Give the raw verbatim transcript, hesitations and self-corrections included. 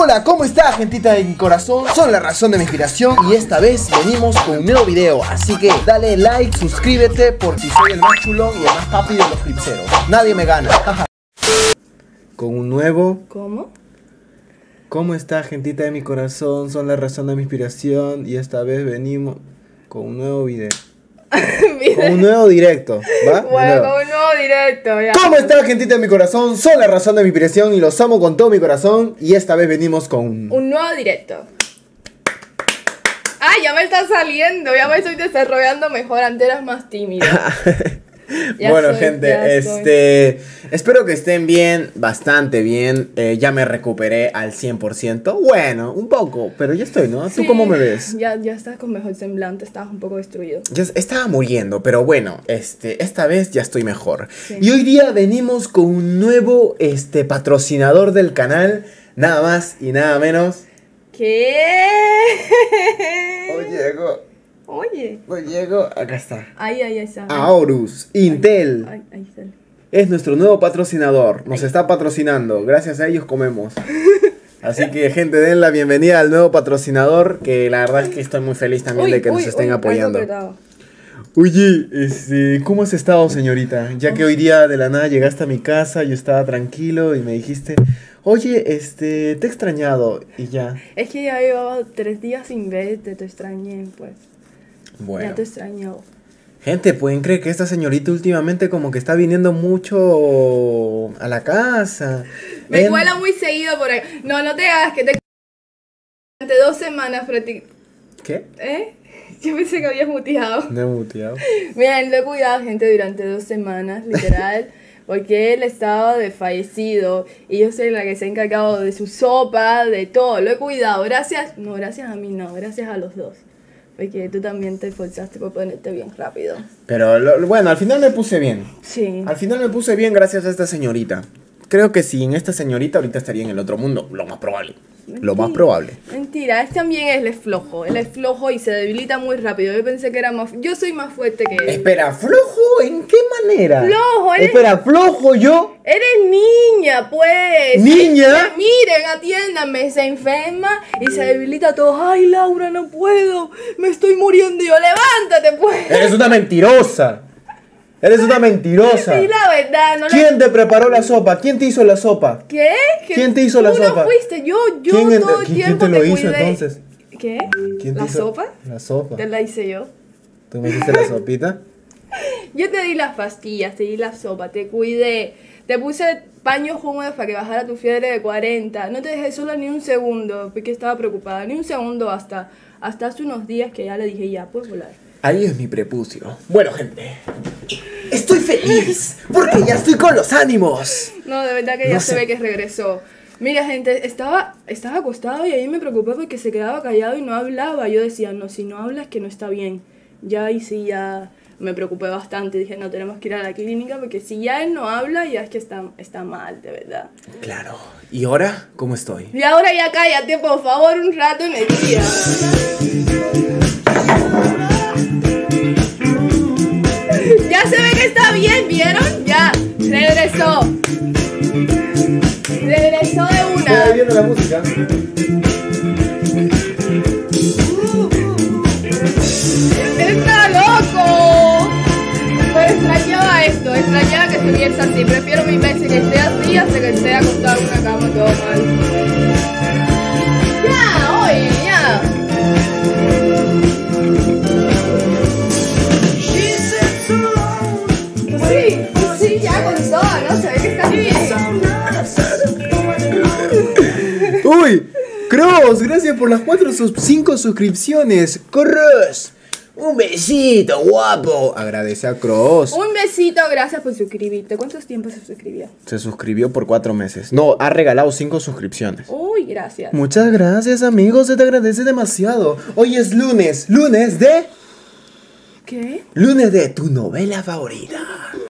Hola, ¿cómo está, gentita de mi corazón? Son la razón de mi inspiración y esta vez venimos con un nuevo video. Así que dale like, suscríbete por si soy el más chulón y el más papi de los clipseros. Nadie me gana. Con un nuevo... ¿Cómo? ¿Cómo está, gentita de mi corazón? Son la razón de mi inspiración y esta vez venimos con un nuevo video. Con un nuevo directo, ¿va? Bueno, con un nuevo directo, ya. ¿Cómo está, gentita de mi corazón? Son la razón de mi inspiración y los amo con todo mi corazón. Y esta vez venimos con... un nuevo directo. Ah, ya me está saliendo, ya me estoy desarrollando mejor. Antes eras más tímida. Bueno, soy, gente, este... espero que estén bien, bastante bien. eh, Ya me recuperé al cien por ciento. Bueno, un poco, pero ya estoy, ¿no? ¿Tú sí, cómo me ves? Ya, ya estás con mejor semblante, estabas un poco destruido. Ya estaba muriendo, pero bueno, este, esta vez ya estoy mejor. Sí. Y hoy día venimos con un nuevo este, patrocinador del canal. Nada más y nada menos. ¿Qué? Hoy llegó. Oye. Hoy llegó. Acá está. Ahí, ahí, ahí está. Aorus, Intel. Ahí, ahí está. Es nuestro nuevo patrocinador. Nos está patrocinando. Gracias a ellos comemos. Así que, gente, den la bienvenida al nuevo patrocinador. Que la verdad es que estoy muy feliz también Uy, de que uy, nos estén uy, apoyando. algo apretado. Oye, este, ¿cómo has estado, señorita? Ya que hoy día de la nada llegaste a mi casa, yo estaba tranquilo y me dijiste, oye, este, te he extrañado y ya. Es que ya llevaba tres días sin verte, te extrañé, pues. Bueno. Ya te extraño. Gente, ¿pueden creer que esta señorita últimamente como que está viniendo mucho a la casa? Me En... cuela muy seguido por ahí. No, no te hagas que te... Durante dos semanas practic... ¿Qué? ¿Eh? Yo pensé que habías muteado. No he muteado. Miren, lo he cuidado, gente, durante dos semanas, literal. Porque él estaba desfallecido y yo soy la que se ha encargado de su sopa, de todo. Lo he cuidado. Gracias... No, gracias a mí no. Gracias a los dos. Porque tú también te esforzaste por ponerte bien rápido. Pero lo, bueno, al final me puse bien. Sí. Al final me puse bien gracias a esta señorita. Creo que sin esta señorita ahorita estaría en el otro mundo. Lo más probable. Mentira. Lo más probable. Mentira, es también él es flojo. Él es flojo y se debilita muy rápido. Yo pensé que era más... Yo soy más fuerte que él. Espera, ¿flojo? ¿En qué manera? Flojo, eres... Espera, ¿flojo yo? Eres niña, pues. ¿Niña? Miren, atiéndanme. Se enferma y se debilita todo. Ay, Laura, no puedo. Me estoy muriendo. Y yo, levántate, pues. Eres una mentirosa. Eres una mentirosa. Sí, la verdad. No ¿Quién la... te preparó la sopa? ¿Quién te hizo la sopa? ¿Qué? ¿Qué? ¿Quién te hizo la Tú sopa? no fuiste. Yo, yo ¿Quién, todo el ¿quién, tiempo ¿quién te lo hizo cuidé. entonces? ¿Qué? ¿Quién te ¿La hizo? sopa? La sopa. Te la hice yo. ¿Tú me hiciste la sopita? Yo te di las pastillas, te di la sopa, te cuidé, te puse paños húmedos para que bajara tu fiebre de cuarenta. No te dejé sola ni un segundo, porque estaba preocupada, ni un segundo hasta, hasta hace unos días que ya le dije, ya, puedes volar. Ahí es mi prepucio. Bueno, gente, estoy feliz porque ya estoy con los ánimos. No, de verdad que ya No se sé. ve que regresó. Mira, gente, estaba, estaba acostado y ahí me preocupé porque se quedaba callado y no hablaba. Yo decía, no, si no hablas que no está bien. Ya ahí sí ya me preocupé bastante. Dije, no, tenemos que ir a la clínica porque si ya él no habla, ya es que está, está mal, de verdad. Claro. ¿Y ahora cómo estoy? Y ahora ya cállate, por favor, un rato en el día. Ya se ve que está bien, ¿vieron? Ya, regresó. Regresó de Estoy una. viendo la música. ¡Está loco! Pero extrañaba esto, extrañaba que estuviese así. Prefiero mil veces que esté así hasta que esté acostado en una cama todo mal. Ya, oye, ya. Pues sí, pues sí, ya con todo, ¿no? Se ve que está bien. ¡Uy! Cross, gracias por las cuatro sus cinco suscripciones. Cross, un besito, guapo. Agradece a Cross. Un besito, gracias por suscribirte. ¿Cuántos tiempos se suscribió? Se suscribió por cuatro meses. No, ha regalado cinco suscripciones. Uy, gracias. Muchas gracias, amigos. Se te agradece demasiado. Hoy es lunes. Lunes de... ¿Qué? Lunes de tu novela favorita.